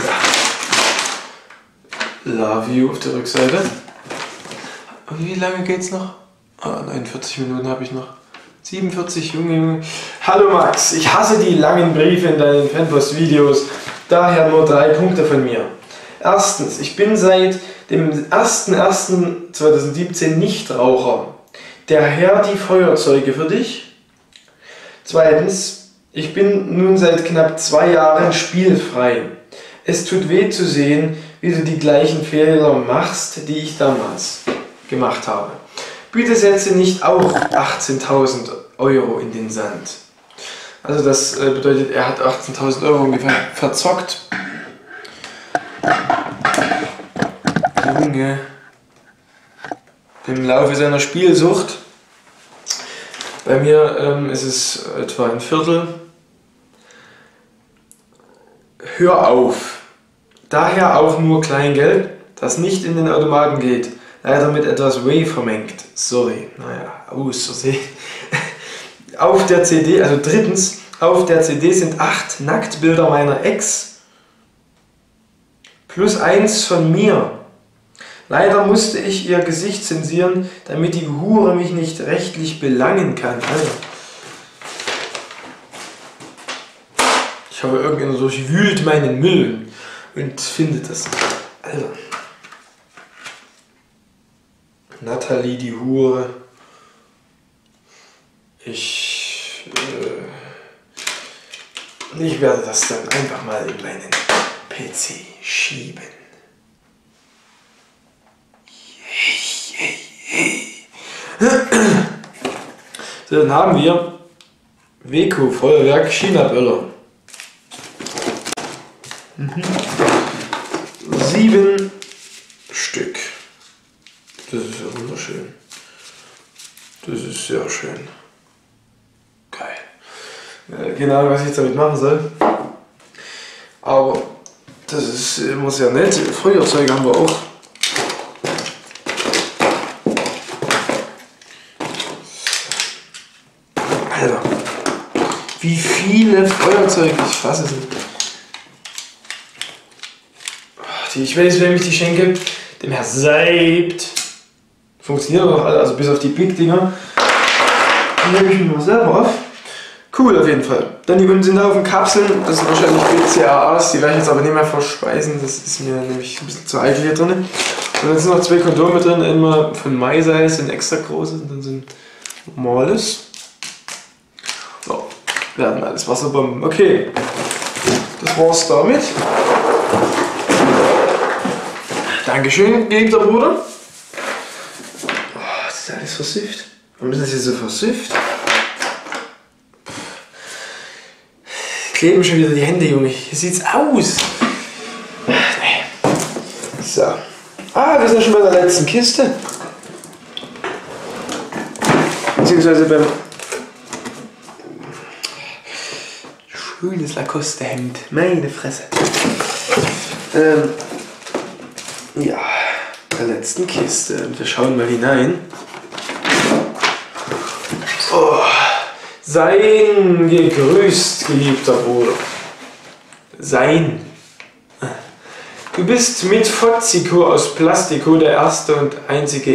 Love you auf der Rückseite. Und wie lange geht's noch? 49 Minuten habe ich noch. 47, Junge. Hallo Max, ich hasse die langen Briefe in deinen Fanpost-Videos. Daher nur 3 Punkte von mir. Erstens, ich bin seit dem 01.01.2017 Nichtraucher. Daher die Feuerzeuge für dich. Zweitens, ich bin nun seit knapp 2 Jahren spielfrei. Es tut weh zu sehen, wie du die gleichen Fehler machst, die ich damals gemacht habe. Bitte setze nicht auch 18.000 Euro in den Sand. Also das bedeutet, er hat 18.000 Euro ungefähr verzockt. Junge. Im Laufe seiner Spielsucht. Bei mir ist es etwa ein Viertel. Hör auf. Daher auch nur Kleingeld, das nicht in den Automaten geht. Leider mit etwas Whey vermengt. Sorry. Naja, aus Versehen. Auf der CD, also drittens, auf der CD sind 8 Nacktbilder meiner Ex. Plus 1 von mir. Leider musste ich ihr Gesicht zensieren, damit die Hure mich nicht rechtlich belangen kann. Alter. Ich habe irgendeiner durchwühlt meinen Müll und findet das. Alter. Natalie, die Hure. Ich werde das dann einfach mal in meinen PC schieben. So, dann haben wir Weco Feuerwerk China-Böller. 7 Stück. Das ist ja wunderschön. Das ist sehr schön. Geil. Keine Ahnung, was ich jetzt damit machen soll. Aber das ist immer sehr nett. Feuerzeuge haben wir auch. Alter. Wie viele Feuerzeuge, ich fasse es nicht. Ich weiß, wem ich die schenke. Dem Herr Seibt. Funktionieren noch alle, also bis auf die Big-Dinger. Die nehme ich mir mal selber auf. Cool auf jeden Fall. Dann die unten sind auf den Kapseln. Das sind wahrscheinlich BCAAs. Die werde ich jetzt aber nicht mehr verspeisen. Das ist mir nämlich ein bisschen zu eitel hier drin. Und dann sind noch 2 Kondome drin. Einmal von MySize, sind extra große und dann sind normales. So, werden alles Wasserbomben. Okay, das war's damit. Dankeschön, geliebter Bruder. Oh, das ist alles versifft. Warum ist das hier so versifft? Kleben schon wieder die Hände, Junge. Hier sieht's aus. Nee. So. Wir sind schon bei der letzten Kiste. Beziehungsweise beim schönes Lacoste-Hemd. Meine Fresse. Ja, der letzten Kiste. Und wir schauen mal hinein. Oh, Sein gegrüßt, geliebter Bruder. Sein. Du bist mit Fotzico aus Plastiko der erste und einzige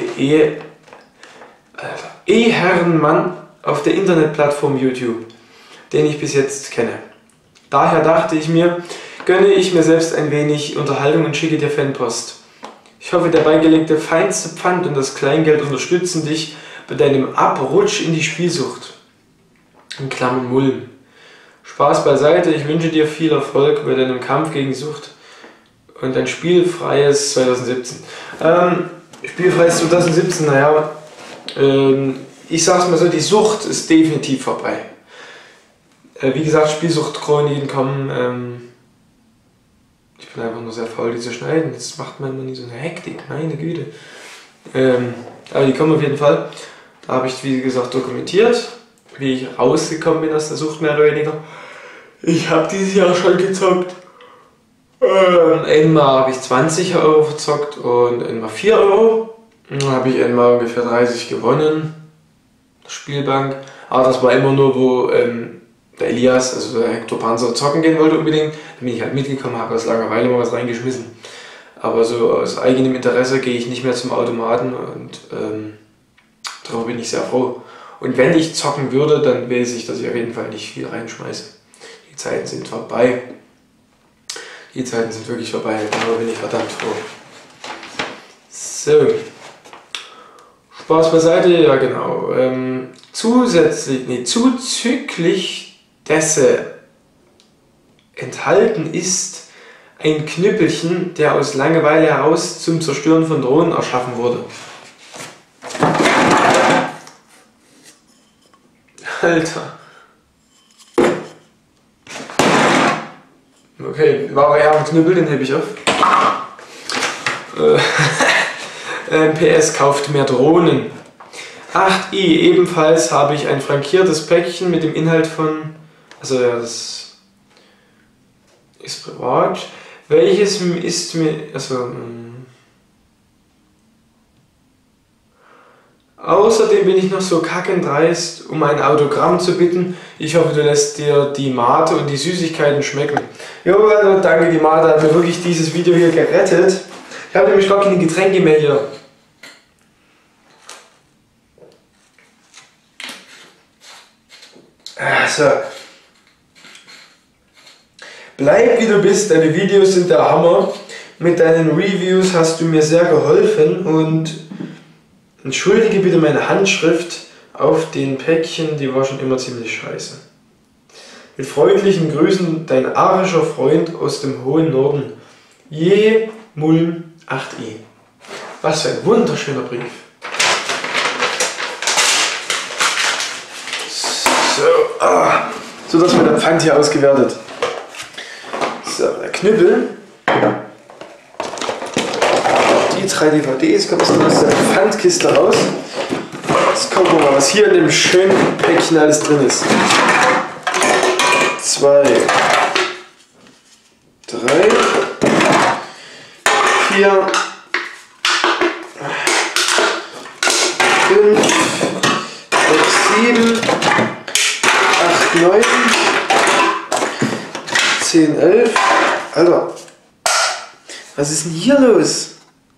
Eheherrenmann auf der Internetplattform YouTube, den ich bis jetzt kenne. Daher dachte ich mir, gönne ich mir selbst ein wenig Unterhaltung und schicke dir Fanpost. Ich hoffe, der beigelegte feinste Pfand und das Kleingeld unterstützen dich bei deinem Abrutsch in die Spielsucht. In Klammern Mulm. Spaß beiseite, ich wünsche dir viel Erfolg bei deinem Kampf gegen Sucht und ein spielfreies 2017. Spielfreies 2017, naja, ich sag's mal so, die Sucht ist definitiv vorbei. Wie gesagt, Spielsuchtchroniken kommen, ich bin einfach nur sehr faul, die zu schneiden, das macht man immer nie so eine Hektik, meine Güte. Aber die kommen auf jeden Fall. Da habe ich, wie gesagt, dokumentiert, wie ich rausgekommen bin aus der Sucht, mehr oder weniger. Ich habe dieses Jahr schon gezockt. Einmal habe ich 20 € verzockt und einmal 4 €. Dann habe ich einmal ungefähr 30 gewonnen. Spielbank. Aber das war immer nur, wo der Elias, also der Hector Panzer, zocken gehen wollte unbedingt. Da bin ich halt mitgekommen, habe aus Langeweile mal was reingeschmissen. Aber so aus eigenem Interesse gehe ich nicht mehr zum Automaten und darüber bin ich sehr froh. Und wenn ich zocken würde, dann weiß ich, dass ich auf jeden Fall nicht viel reinschmeiße. Die Zeiten sind vorbei. Die Zeiten sind wirklich vorbei, darüber bin ich verdammt froh. So. Spaß beiseite, ja genau. Zuzüglich dessen enthalten ist ein Knüppelchen, der aus Langeweile heraus zum Zerstören von Drohnen erschaffen wurde. Alter. Okay, war ja ein Knüppel, den hebe ich auf. PS kauft mehr Drohnen. 8i, ebenfalls habe ich ein frankiertes Päckchen mit dem Inhalt von, also ja, das ist privat, welches ist mir, also außerdem bin ich noch so kackendreist, um ein Autogramm zu bitten. Ich hoffe, du lässt dir die Mate und die Süßigkeiten schmecken. Jo, also danke, die Mate hat mir wirklich dieses Video hier gerettet. Ich habe nämlich gar keine Getränke mehr hier. So. Bleib wie du bist, deine Videos sind der Hammer. Mit deinen Reviews hast du mir sehr geholfen und entschuldige bitte meine Handschrift auf den Päckchen, die war schon immer ziemlich scheiße. Mit freundlichen Grüßen, dein arischer Freund aus dem hohen Norden. Je Mulm 8i. Was für ein wunderschöner Brief. So, dass wird der Pfand hier ausgewertet. So, der Knüppel. Die 3 DVDs kommen aus der Pfandkiste raus. Jetzt gucken wir mal, was hier in dem schönen Päckchen alles drin ist. 2, 3, 4, 5, 6, 7, 8, 9, 10, 11. Alter, was ist denn hier los?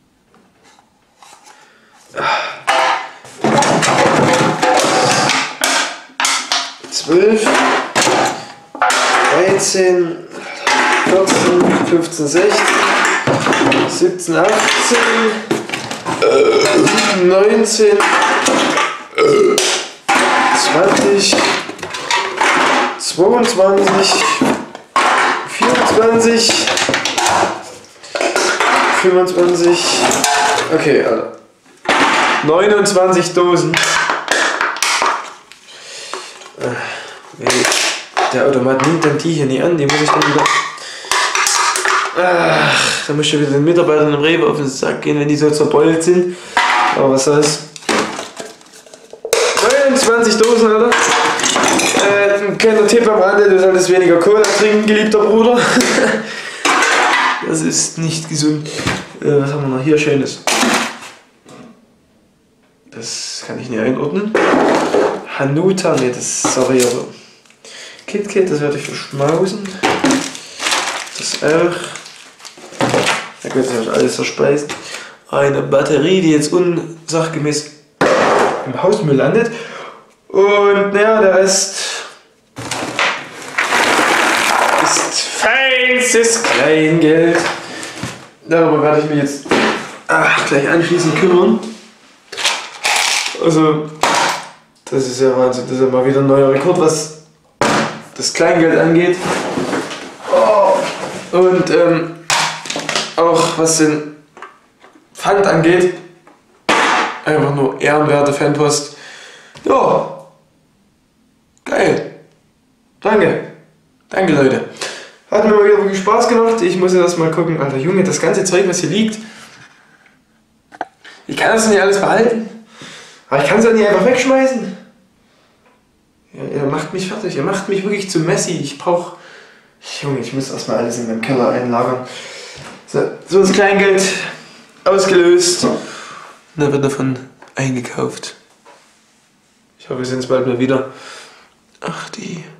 12, 13, 14, 15, 16, 17, 18, 19, 20, 22, 24, 25, okay, Alter. 29 Dosen. Der Automat nimmt dann die hier nie an, die muss ich dann wieder. Ach, da muss ich ja wieder den Mitarbeitern im Rewe auf den Sack gehen, wenn die so zerbeult sind. Aber was soll's. 29 Dosen, Alter. Kleiner Tipp am Rande, du solltest weniger Cola trinken, geliebter Bruder. Das ist nicht gesund. Was haben wir noch hier Schönes? Das kann ich nicht einordnen. Hanuta, ne, das ist sorry, aber KitKat, das werde ich verschmausen. Das auch. Ja gut, das werde ich alles verspeisen. Eine Batterie, die jetzt unsachgemäß im Hausmüll landet. Und naja, der Rest ist feinstes Kleingeld. Darüber werde ich mich jetzt gleich anschließend kümmern. Also, das ist ja Wahnsinn. Das ist ja mal wieder ein neuer Rekord, was das Kleingeld angeht. Oh. Und auch was den Pfand angeht. Einfach nur ehrenwerte Fanpost. Ja. Geil. Danke. Danke, Leute. Hat mir mal wieder wirklich Spaß gemacht. Ich muss jetzt erstmal gucken. Alter Junge, das ganze Zeug, was hier liegt. Ich kann das nicht alles behalten. Aber ich kann es ja nicht einfach wegschmeißen. Ja, ihr macht mich fertig. Ihr macht mich wirklich zu messy. Ich brauche... Junge, ich muss erstmal alles in meinem Keller einlagern. So das Kleingeld ausgelöst. Und dann wird davon eingekauft. Ich hoffe, wir sehen uns bald mal wieder. Ach, die...